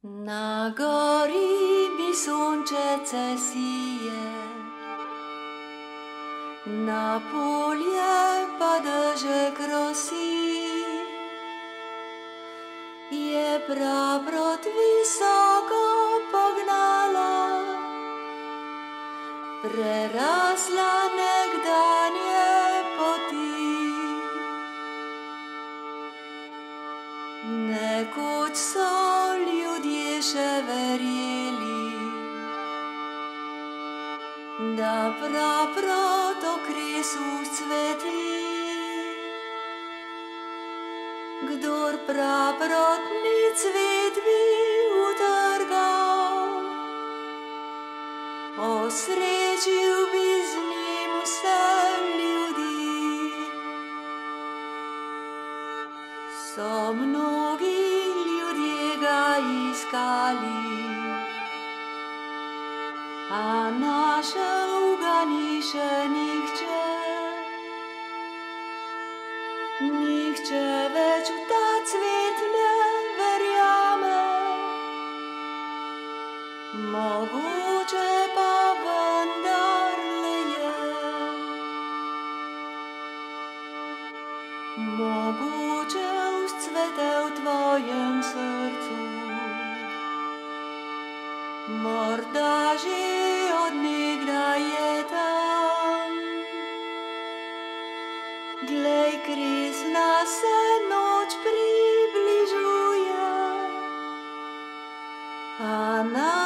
Na gori mi sončece sije, na polje pa dežek rosi. Je praprot visoko pognala, prerasla nekdanje poti. Nekoč so ljudje še verjeli, da praprot okresu cveti. Kdor praprot ni cvet bi utrgal, osrečil bi z njim vse ljudi. So mnogi ljudje ga iskali, a našel ga ni še nihče. Nihče več v ta cvet ne verjame, mogoče pa vendarle je. Mogoče vzcvete v tvojem srcu, morda že od nekdaj je tam. Glej, kresna se noč približuje, a